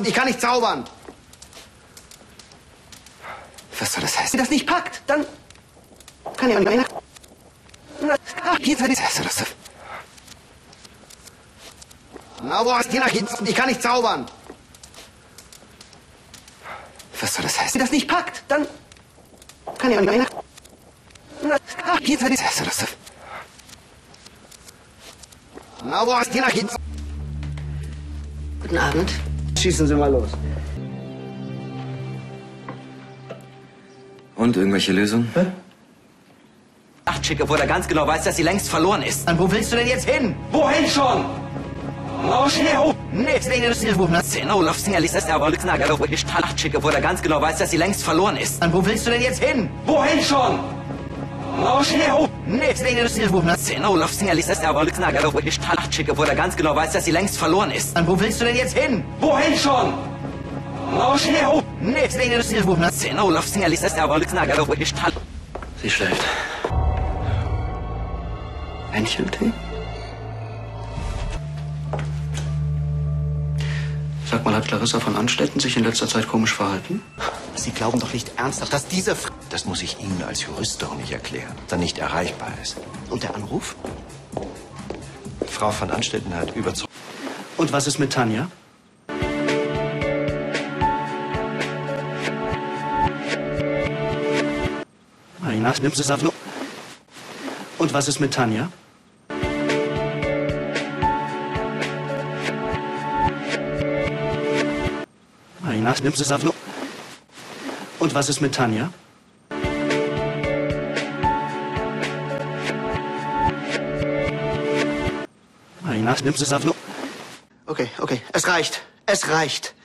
Ich kann nicht zaubern. Was soll das heißen? Wenn das nicht packt, dann kann ich auch nicht mehr. Jetzt hat Was soll das denn? Aber ich kann nicht zaubern. Was soll das heißen? Wenn das nicht packt, dann kann ich auch nicht mehr. Jetzt hat Was soll das denn? Aber Guten Abend. schießen Sie mal los. Und irgendwelche Lösungen? Schicke, wo er ganz genau weiß, dass sie längst verloren ist. Dann wo willst du denn jetzt hin? Wohin schon? Oh, schnell! Nächste Industriebuch. Zeno, Lofsinger, ließ es aber Lüxnager, wo ich schicke, wo er ganz genau weiß, dass sie längst verloren ist. Dann wo willst du denn jetzt hin? Wohin schon? Oh, schnell! Nächste Industriebuch. Zeno, Lofsinger, ließ es aber Lüxnager, wo ich schicke, wo er ganz genau weiß, dass sie längst verloren ist. Dann wo willst du denn jetzt hin? Wohin schon? Oh, schnell! Nächste Industriebuch. Zeno, Lofsinger, ließ es aber Lüxnager, wo ich Sie schläft. Fencheltee? Sag mal, hat Clarissa von Anstetten sich in letzter Zeit komisch verhalten? Sie glauben doch nicht ernsthaft, dass diese Das muss ich Ihnen als Jurist doch nicht erklären, da nicht erreichbar ist. Und der Anruf? Frau von Anstetten hat überzeugt. Und was ist mit Tanja? Inas, nimmst du es auf nur. Und was ist mit Tanja? Inas, nimmst du es auf nur. Und was ist mit Tanja? Inas, nimmst du es auf nur. Okay, es reicht. Es reicht.